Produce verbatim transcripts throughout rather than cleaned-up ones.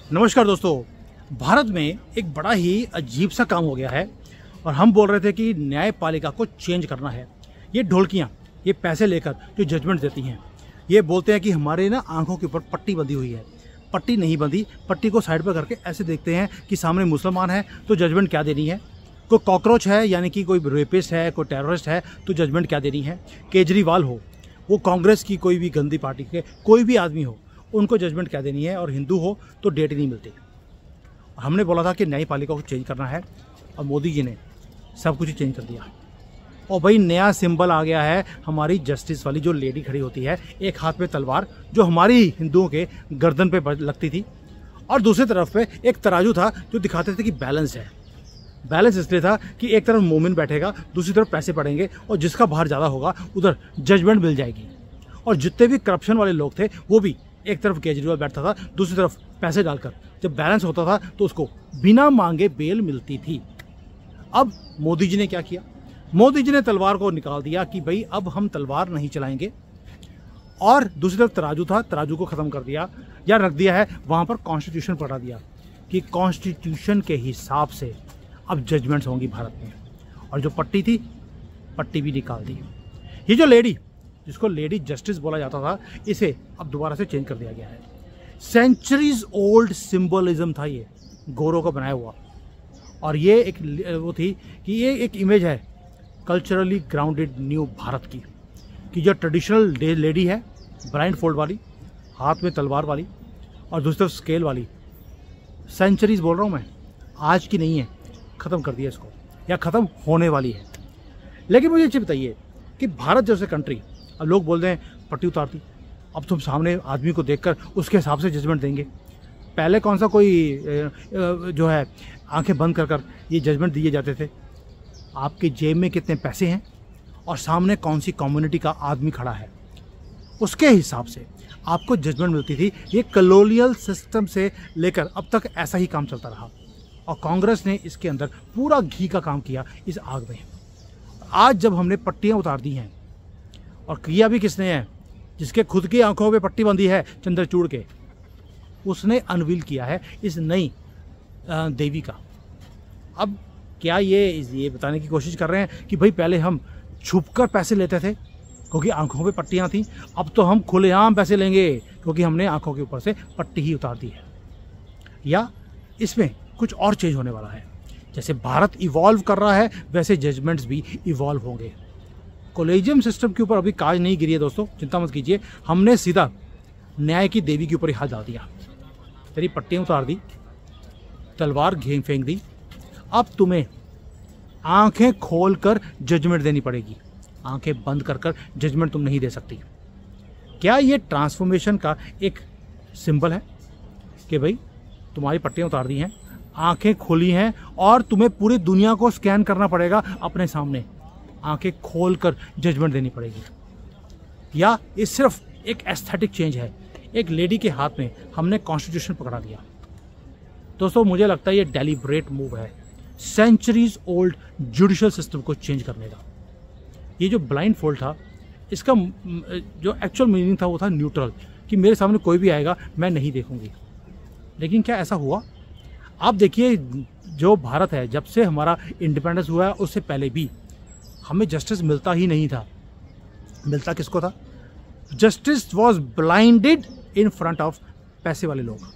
नमस्कार दोस्तों। भारत में एक बड़ा ही अजीब सा काम हो गया है और हम बोल रहे थे कि न्यायपालिका को चेंज करना है। ये ढोलकियाँ, ये पैसे लेकर जो जजमेंट देती हैं, ये बोलते हैं कि हमारे ना आंखों के ऊपर पट्टी बंधी हुई है। पट्टी नहीं बंधी, पट्टी को साइड पर करके ऐसे देखते हैं कि सामने मुसलमान है तो जजमेंट क्या देनी है, कोई कॉकरोच है यानी कि कोई रेपिस्ट है, कोई टेररिस्ट है तो जजमेंट क्या देनी है। केजरीवाल हो, वो कांग्रेस की कोई भी गंदी पार्टी के कोई भी आदमी हो, उनको जजमेंट क्या देनी है। और हिंदू हो तो डेट ही नहीं मिलती। हमने बोला था कि न्यायपालिका को चेंज करना है और मोदी जी ने सब कुछ चेंज कर दिया। और भाई नया सिंबल आ गया है, हमारी जस्टिस वाली जो लेडी खड़ी होती है, एक हाथ में तलवार जो हमारी हिंदुओं के गर्दन पे लगती थी, और दूसरी तरफ पे एक तराजू था जो दिखाते थे कि बैलेंस है। बैलेंस इसलिए था कि एक तरफ मोमिन बैठेगा, दूसरी तरफ पैसे पड़ेंगे और जिसका भार ज़्यादा होगा उधर जजमेंट मिल जाएगी। और जितने भी करप्शन वाले लोग थे वो भी, एक तरफ केजरीवाल बैठता था, दूसरी तरफ पैसे डालकर जब बैलेंस होता था तो उसको बिना मांगे बेल मिलती थी। अब मोदी जी ने क्या किया, मोदी जी ने तलवार को निकाल दिया कि भाई अब हम तलवार नहीं चलाएंगे, और दूसरी तरफ तराजू था, तराजू को ख़त्म कर दिया या रख दिया है, वहाँ पर कॉन्स्टिट्यूशन पढ़ा दिया कि कॉन्स्टिट्यूशन के हिसाब से अब जजमेंट्स होंगी भारत में। और जो पट्टी थी, पट्टी भी निकाल दी। ये जो लेडी, जिसको लेडी जस्टिस बोला जाता था, इसे अब दोबारा से चेंज कर दिया गया है। सेंचुरीज ओल्ड सिंबलिज्म था ये, गोरों का बनाया हुआ। और ये एक वो थी कि ये एक इमेज है कल्चरली ग्राउंडेड न्यू भारत की, कि जो ट्रेडिशनल लेडी है, ब्लाइंड फोल्ड वाली, हाथ में तलवार वाली और दूसरी तरफ स्केल वाली, सेंचुरीज बोल रहा हूँ मैं, आज की नहीं है, ख़त्म कर दिया इसको या ख़त्म होने वाली है। लेकिन मुझे ये बताइए कि भारत जैसे कंट्री, अब लोग बोल रहे हैं पट्टी उतार दी, अब तुम सामने आदमी को देखकर उसके हिसाब से जजमेंट देंगे। पहले कौन सा कोई जो है आंखें बंद कर कर ये जजमेंट दिए जाते थे। आपके जेब में कितने पैसे हैं और सामने कौन सी कम्युनिटी का आदमी खड़ा है, उसके हिसाब से आपको जजमेंट मिलती थी। ये कॉलोनियल सिस्टम से लेकर अब तक ऐसा ही काम चलता रहा और कांग्रेस ने इसके अंदर पूरा घी का काम किया इस आग में। आज जब हमने पट्टियाँ उतार दी हैं, और किया भी किसने है, जिसके खुद की आंखों पे पट्टी बंधी है चंद्रचूड़ के, उसने अनवील किया है इस नई देवी का। अब क्या ये ये बताने की कोशिश कर रहे हैं कि भाई पहले हम छुपकर पैसे लेते थे क्योंकि आंखों पे पट्टियां थी, अब तो हम खुलेआम पैसे लेंगे क्योंकि हमने आंखों के ऊपर से पट्टी ही उतार दी है। या इसमें कुछ और चेंज होने वाला है। जैसे भारत इवॉल्व कर रहा है वैसे जजमेंट्स भी इवॉल्व होंगे। कॉलेजियम सिस्टम के ऊपर अभी काज नहीं गिरी है दोस्तों, चिंता मत कीजिए। हमने सीधा न्याय की देवी के ऊपर ही हाथ डाल दिया। तेरी पट्टियाँ उतार दी, तलवार घें फेंक दी, अब तुम्हें आंखें खोलकर जजमेंट देनी पड़ेगी। आंखें बंद कर कर जजमेंट तुम नहीं दे सकती। क्या ये ट्रांसफॉर्मेशन का एक सिंबल है कि भाई तुम्हारी पट्टियाँ उतार दी हैं, आंखें खोली हैं और तुम्हें पूरी दुनिया को स्कैन करना पड़ेगा अपने सामने, आंखें खोलकर जजमेंट देनी पड़ेगी। या ये सिर्फ एक एस्थेटिक चेंज है, एक लेडी के हाथ में हमने कॉन्स्टिट्यूशन पकड़ा दिया। दोस्तों मुझे लगता है ये डेलिब्रेट मूव है सेंचुरीज ओल्ड जुडिशियल सिस्टम को चेंज करने का। ये जो ब्लाइंड फोल्ड था, इसका जो एक्चुअल मीनिंग था वो था न्यूट्रल, कि मेरे सामने कोई भी आएगा मैं नहीं देखूंगी। लेकिन क्या ऐसा हुआ? आप देखिए, जो भारत है जब से हमारा इंडिपेंडेंस हुआ है उससे पहले भी हमें जस्टिस मिलता ही नहीं था। मिलता किसको था? Justice was blinded in front of पैसे वाले लोग।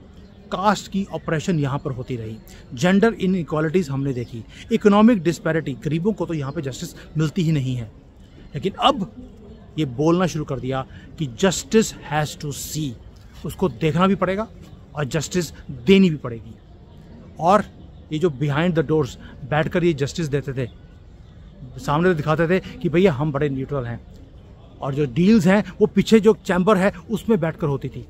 कास्ट की ऑपरेशन यहाँ पर होती रही, जेंडर इनइक्वालिटीज हमने देखी, इकोनॉमिक डिस्पैरिटी, गरीबों को तो यहाँ पे जस्टिस मिलती ही नहीं है। लेकिन अब ये बोलना शुरू कर दिया कि जस्टिस हैज़ टू सी, उसको देखना भी पड़ेगा और जस्टिस देनी भी पड़ेगी। और ये जो बिहाइंड द डोर्स बैठकर ये जस्टिस देते थे, सामने दिखाते थे कि भैया हम बड़े न्यूट्रल हैं, और जो डील्स हैं वो पीछे जो चैम्बर है उसमें बैठकर होती थी।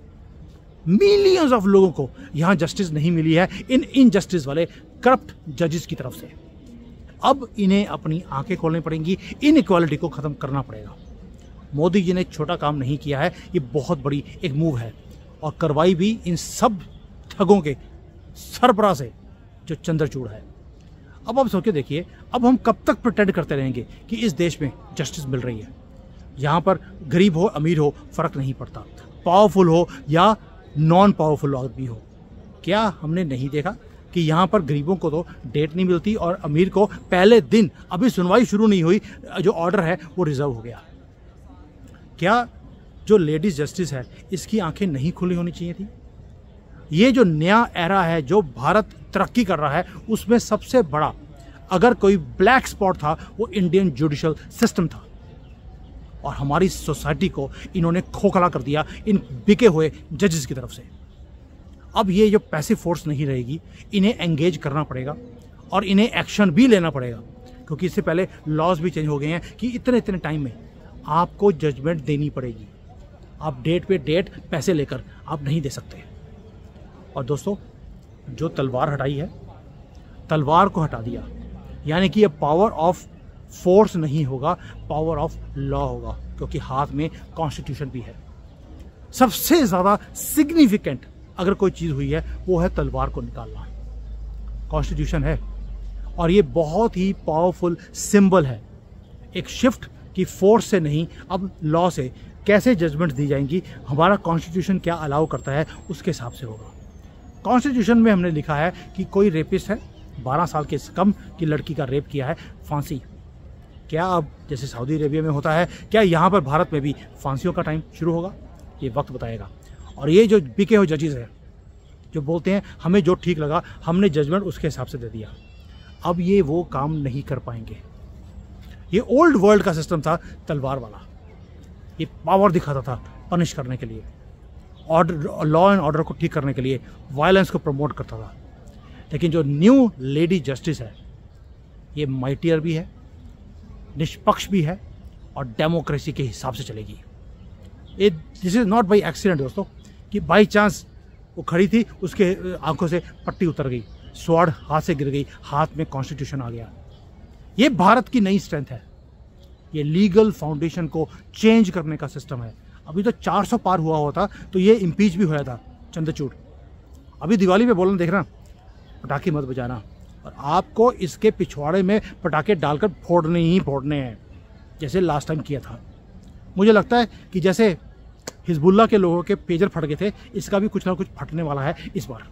मिलियंस ऑफ लोगों को यहाँ जस्टिस नहीं मिली है इन इनजस्टिस वाले करप्ट जजेस की तरफ से। अब इन्हें अपनी आंखें खोलनी पड़ेंगी, इनइक्वालिटी को ख़त्म करना पड़ेगा। मोदी जी ने छोटा काम नहीं किया है, ये बहुत बड़ी एक मूव है, और कार्रवाई भी इन सब ठगों के सरबराह से जो चंद्रचूड़ है। अब आप सोच के देखिए, अब हम कब तक प्रिटेंड करते रहेंगे कि इस देश में जस्टिस मिल रही है। यहाँ पर गरीब हो अमीर हो फ़र्क नहीं पड़ता, पावरफुल हो या नॉन पावरफुल आदमी हो, क्या हमने नहीं देखा कि यहाँ पर गरीबों को तो डेट नहीं मिलती और अमीर को पहले दिन, अभी सुनवाई शुरू नहीं हुई, जो ऑर्डर है वो रिजर्व हो गया। क्या जो लेडीज जस्टिस है इसकी आंखें नहीं खुली होनी चाहिए थी? ये जो नया एरा है, जो भारत तरक्की कर रहा है, उसमें सबसे बड़ा अगर कोई ब्लैक स्पॉट था वो इंडियन जुडिशल सिस्टम था। और हमारी सोसाइटी को इन्होंने खोखला कर दिया इन बिके हुए जजेस की तरफ से। अब ये जो पैसिव फोर्स नहीं रहेगी, इन्हें एंगेज करना पड़ेगा और इन्हें एक्शन भी लेना पड़ेगा, क्योंकि इससे पहले लॉज भी चेंज हो गए हैं कि इतने इतने टाइम में आपको जजमेंट देनी पड़ेगी। आप डेट पे डेट पैसे लेकर आप नहीं दे सकते। और दोस्तों, जो तलवार हटाई है, तलवार को हटा दिया, यानी कि ये पावर ऑफ फोर्स नहीं होगा, पावर ऑफ लॉ होगा, क्योंकि हाथ में कॉन्स्टिट्यूशन भी है। सबसे ज्यादा सिग्निफिकेंट अगर कोई चीज हुई है वो है तलवार को निकालना। कॉन्स्टिट्यूशन है और ये बहुत ही पावरफुल सिंबल है। एक शिफ्ट की फोर्स से नहीं, अब लॉ से कैसे जजमेंट दी जाएंगी, हमारा कॉन्स्टिट्यूशन क्या अलाउ करता है उसके हिसाब से होगा। कॉन्स्टिट्यूशन में हमने लिखा है कि कोई रेपिस्ट है, बारह साल के कम की लड़की का रेप किया है, फांसी। क्या अब जैसे सऊदी अरेबिया में होता है, क्या यहाँ पर भारत में भी फांसियों का टाइम शुरू होगा? ये वक्त बताएगा। और ये जो बिके हुए जजेस हैं जो बोलते हैं हमें जो ठीक लगा हमने जजमेंट उसके हिसाब से दे दिया, अब ये वो काम नहीं कर पाएंगे। ये ओल्ड वर्ल्ड का सिस्टम था तलवार वाला, ये पावर दिखाता था पनिश करने के लिए, ऑर्डर, लॉ एंड ऑर्डर को ठीक करने के लिए, वायलेंस को प्रमोट करता था। लेकिन जो न्यू लेडी जस्टिस है ये माइटियर भी है, निष्पक्ष भी है और डेमोक्रेसी के हिसाब से चलेगी। ये this is not by accident दोस्तों, कि बाई चांस वो खड़ी थी, उसके आंखों से पट्टी उतर गई, स्वॉर्ड हाथ से गिर गई, हाथ में कॉन्स्टिट्यूशन आ गया। ये भारत की नई स्ट्रेंथ है। ये लीगल फाउंडेशन को चेंज करने का सिस्टम है। अभी तो चार सौ पार हुआ होता तो ये इम्पीच भी होया था चंद्रचूड़। अभी दिवाली पे बोलना, देखना पटाखे मत बजाना, और आपको इसके पिछवाड़े में पटाखे डालकर फोड़ने ही फोड़ने हैं, जैसे लास्ट टाइम किया था। मुझे लगता है कि जैसे हिजबुल्ला के लोगों के पेजर फट गए थे, इसका भी कुछ ना कुछ फटने वाला है इस बार।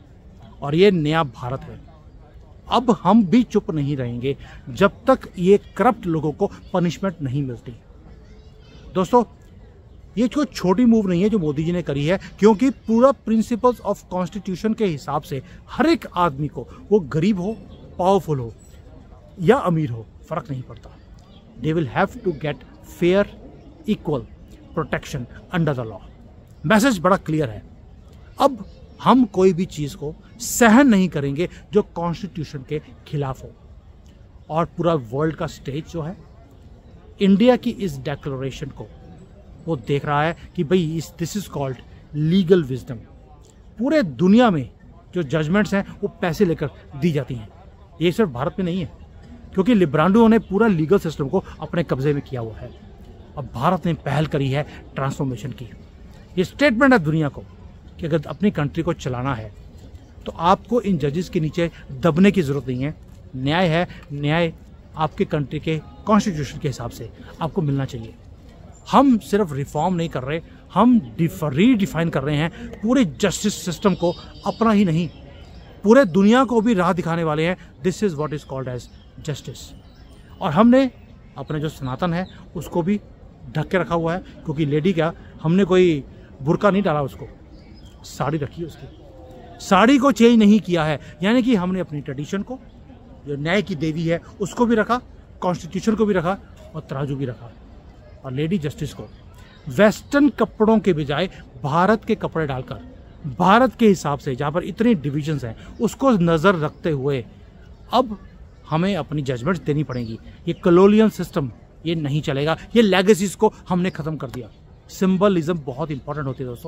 और ये नया भारत है। अब हम भी चुप नहीं रहेंगे जब तक ये करप्ट लोगों को पनिशमेंट नहीं मिलती। दोस्तों, ये कोई छोटी मूव नहीं है जो मोदी जी ने करी है, क्योंकि पूरा प्रिंसिपल्स ऑफ कॉन्स्टिट्यूशन के हिसाब से हर एक आदमी को, वो गरीब हो, पावरफुल हो या अमीर हो, फर्क नहीं पड़ता, they will have to get fair equal protection under the law. Message बड़ा क्लियर है। अब हम कोई भी चीज को सहन नहीं करेंगे जो कॉन्स्टिट्यूशन के खिलाफ हो। और पूरा वर्ल्ड का स्टेज जो है इंडिया की इस डेक्लेरेशन को वो देख रहा है कि भाई इस this is called legal wisdom. पूरे दुनिया में जो जजमेंट्स हैं वो पैसे लेकर दी जाती हैं। ये सिर्फ भारत में नहीं है, क्योंकि लिब्रांडो ने पूरा लीगल सिस्टम को अपने कब्जे में किया हुआ है। अब भारत ने पहल करी है ट्रांसफॉर्मेशन की। ये स्टेटमेंट है दुनिया को कि अगर अपनी कंट्री को चलाना है तो आपको इन जजेस के नीचे दबने की जरूरत नहीं है। न्याय है, न्याय आपके कंट्री के कॉन्स्टिट्यूशन के हिसाब से आपको मिलना चाहिए। हम सिर्फ रिफॉर्म नहीं कर रहे, हम रीडिफाइन कर रहे हैं पूरे जस्टिस सिस्टम को, अपना ही नहीं पूरे दुनिया को भी राह दिखाने वाले हैं। This is what is called as justice. और हमने अपने जो सनातन है उसको भी ढक के रखा हुआ है, क्योंकि लेडी क्या, हमने कोई बुर्का नहीं डाला, उसको साड़ी रखी है, उसकी साड़ी को चेंज नहीं किया है। यानी कि हमने अपनी ट्रेडिशन को, जो न्याय की देवी है, उसको भी रखा, कॉन्स्टिट्यूशन को भी रखा और तराजू भी रखा। और लेडी जस्टिस को वेस्टर्न कपड़ों के बजाय भारत के कपड़े डालकर, भारत के हिसाब से जहाँ पर इतने डिविजन्स हैं उसको नज़र रखते हुए अब हमें अपनी जजमेंट देनी पड़ेगी। ये कॉलोनियल सिस्टम ये नहीं चलेगा। ये लेगेसीज को हमने ख़त्म कर दिया। सिंबलिज्म बहुत इंपॉर्टेंट होती है दोस्तों,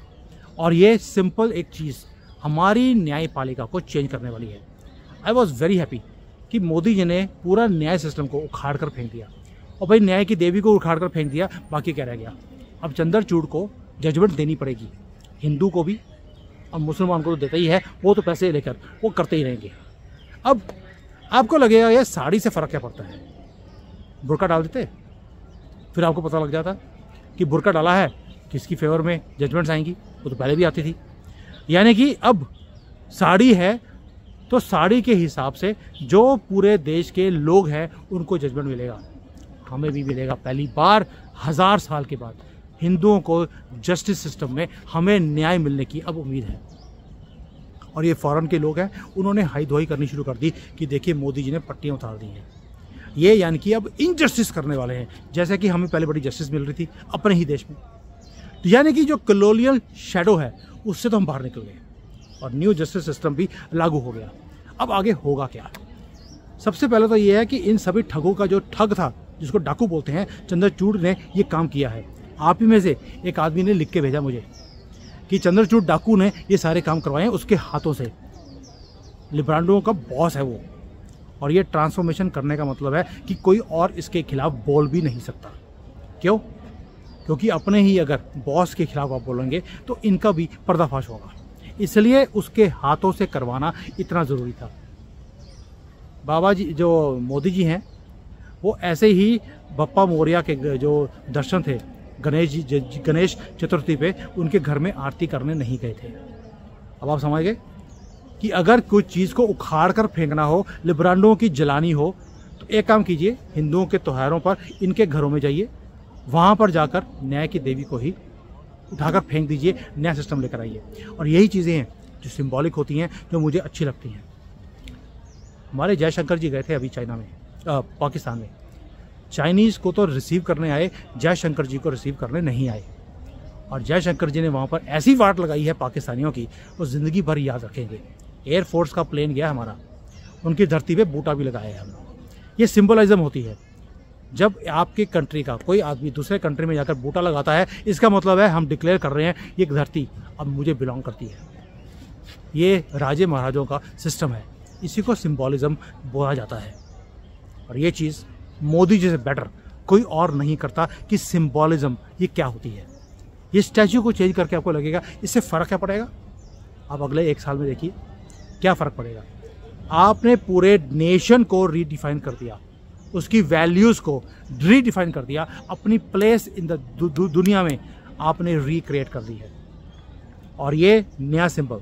और ये सिंपल एक चीज़ हमारी न्यायपालिका को चेंज करने वाली है। आई वॉज वेरी हैप्पी कि मोदी जी ने पूरा न्याय सिस्टम को उखाड़ कर फेंक दिया। और भाई न्याय की देवी को उखाड़ कर फेंक दिया, बाकी क्या रह गया? अब चंद्रचूड़ को जजमेंट देनी पड़ेगी, हिंदू को भी और मुसलमान को तो देता ही है, वो तो पैसे लेकर वो करते ही रहेंगे। अब आपको लगेगा यार साड़ी से फ़र्क क्या पड़ता है, बुर्का डाल देते, फिर आपको पता लग जाता कि बुर्का डाला है किसकी फेवर में जजमेंट्स आएंगी, वो तो पहले भी आती थी। यानी कि अब साड़ी है तो साड़ी के हिसाब से जो पूरे देश के लोग हैं उनको जजमेंट मिलेगा, हमें भी मिलेगा। पहली बार हजार साल के बाद हिंदुओं को जस्टिस सिस्टम में हमें न्याय मिलने की अब उम्मीद है। और ये फॉरेन के लोग हैं, उन्होंने हाई धोई करनी शुरू कर दी कि देखिए मोदी जी ने पट्टियाँ उतार दी हैं। ये यानी कि अब इनजस्टिस करने वाले हैं, जैसे कि हमें पहले बड़ी जस्टिस मिल रही थी अपने ही देश में। तो यानी कि जो कॉलोनियल शैडो है उससे तो हम बाहर निकल गए और न्यू जस्टिस सिस्टम भी लागू हो गया। अब आगे होगा क्या? सबसे पहले तो ये है कि इन सभी ठगों का जो ठग था, जिसको डाकू बोलते हैं, चंद्रचूड़ ने ये काम किया है। आप ही में से एक आदमी ने लिख के भेजा मुझे कि चंद्रचूड़ डाकू ने ये सारे काम करवाए हैं उसके हाथों से। लिब्रांडो का बॉस है वो, और ये ट्रांसफॉर्मेशन करने का मतलब है कि कोई और इसके खिलाफ बोल भी नहीं सकता। क्यों? क्योंकि अपने ही अगर बॉस के खिलाफ आप बोलेंगे तो इनका भी पर्दाफाश होगा, इसलिए उसके हाथों से करवाना इतना ज़रूरी था। बाबा जी जो मोदी जी हैं वो ऐसे ही बप्पा मोरिया के जो दर्शन थे गणेश जी गणेश चतुर्थी पे, उनके घर में आरती करने नहीं गए थे। अब आप समझ गए कि अगर कोई चीज़ को उखाड़ कर फेंकना हो, लिब्रांडों की जलानी हो, तो एक काम कीजिए, हिंदुओं के त्योहारों पर इनके घरों में जाइए, वहाँ पर जाकर न्याय की देवी को ही उठाकर फेंक दीजिए, नया सिस्टम लेकर आइए। और यही चीज़ें हैं जो सिंबॉलिक होती हैं, जो मुझे अच्छी लगती हैं। हमारे जयशंकर जी गए थे अभी चाइना में, आ, पाकिस्तान में। चाइनीज़ को तो रिसीव करने आए, जयशंकर जी को रिसीव करने नहीं आए। और जयशंकर जी ने वहाँ पर ऐसी वाट लगाई है पाकिस्तानियों की, वो ज़िंदगी भर याद रखेंगे। एयरफोर्स का प्लेन गया हमारा, उनकी धरती पे बूटा भी लगाया है हम लोग। ये सिंबलिज्म होती है। जब आपकी कंट्री का कोई आदमी दूसरे कंट्री में जाकर बूटा लगाता है, इसका मतलब है हम डिक्लेयर कर रहे हैं ये धरती अब मुझे बिलोंग करती है। ये राजे महाराजों का सिस्टम है, इसी को सिंबॉलिज्म बोला जाता है। और ये चीज़ मोदी जी से बेटर कोई और नहीं करता कि सिंबॉलिज्म ये क्या होती है। ये स्टैचू को चेंज करके आपको लगेगा इससे फ़र्क क्या पड़ेगा? आप अगले एक साल में देखिए क्या फ़र्क पड़ेगा। आपने पूरे नेशन को रीडिफाइन कर दिया, उसकी वैल्यूज़ को रीडिफाइन कर दिया, अपनी प्लेस इन द दु, दु, दुनिया में आपने रिक्रिएट कर दी है। और ये नया सिंबल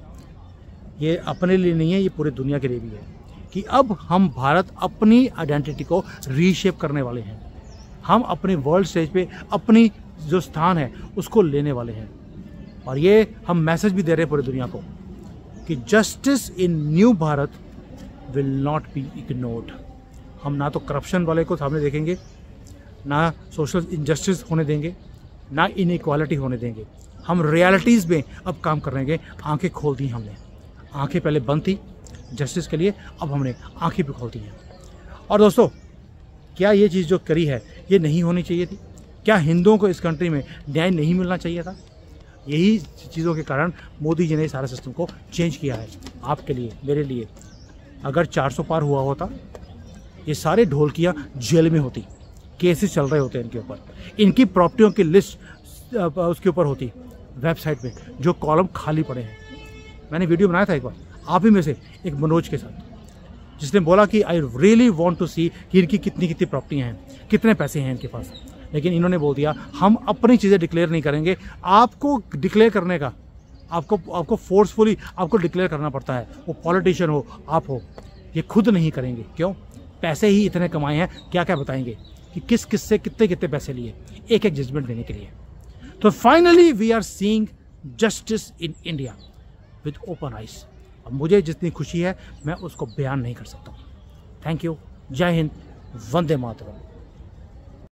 ये अपने लिए नहीं है, ये पूरे दुनिया के लिए भी है कि अब हम भारत अपनी आइडेंटिटी को रीशेप करने वाले हैं। हम अपने वर्ल्ड स्टेज पे अपनी जो स्थान है उसको लेने वाले हैं। और ये हम मैसेज भी दे रहे हैं पूरी दुनिया को कि justice in new Bharat will not be ignored. हम ना तो करप्शन वाले को सामने देखेंगे, ना सोशल इनजस्टिस होने देंगे, ना इनइक्वालिटी होने देंगे। हम रियलिटीज़ में अब काम करेंगे। आंखें खोल दी हमने, आंखें पहले बंद थी जस्टिस के लिए, अब हमने आंखें भी खोल दी हैं। और दोस्तों, क्या ये चीज़ जो करी है ये नहीं होनी चाहिए थी? क्या हिंदुओं को इस कंट्री में न्याय नहीं मिलना चाहिए था? यही चीज़ों के कारण मोदी जी ने सारा सिस्टम को चेंज किया है आपके लिए, मेरे लिए। अगर चार सौ पार हुआ होता, ये सारे ढोलकियाँ जेल में होती, केसेस चल रहे होते इनके ऊपर, इनकी प्रॉपर्टियों की लिस्ट उसके ऊपर होती वेबसाइट पे, जो कॉलम खाली पड़े हैं। मैंने वीडियो बनाया था एक बार आप ही में से एक मनोज के साथ, जिसने बोला कि I really want to see कि इनकी कितनी कितनी प्रॉपर्टियाँ हैं, कितने पैसे हैं इनके पास। लेकिन इन्होंने बोल दिया हम अपनी चीज़ें डिक्लेयर नहीं करेंगे। आपको डिक्लेयर करने का, आपको आपको फोर्सफुली आपको डिक्लेयर करना पड़ता है, वो पॉलिटिशियन हो, आप हो, ये खुद नहीं करेंगे। क्यों? पैसे ही इतने कमाए हैं, क्या क्या बताएंगे कि किस किस से कितने कितने पैसे लिए एक एक जजमेंट देने के लिए। तो finally we are seeing justice in India with open eyes. अब मुझे जितनी खुशी है मैं उसको बयान नहीं कर सकता। Thank you. जय हिंद, वंदे मातरम।